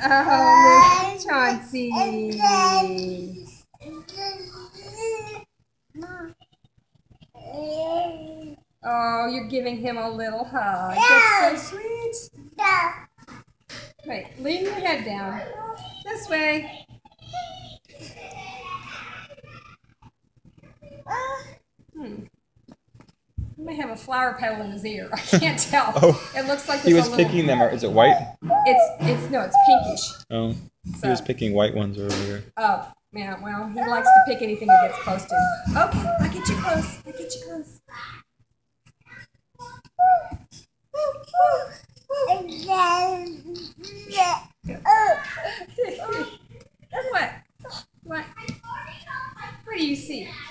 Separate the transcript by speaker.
Speaker 1: Oh, look, Chauncey. Oh, you're giving him a little hug. That's so sweet. Wait, lean your head down. This way. He may have a flower petal in his ear. I can't tell.
Speaker 2: Oh,
Speaker 1: it looks like
Speaker 2: he was picking them. Is it white?
Speaker 1: It's pinkish.
Speaker 2: Oh, he was picking white ones earlier.
Speaker 1: Oh, yeah. Well, he likes to pick anything he gets close to. Okay, I'll get you close. I'll get you close. What? What? What do you see?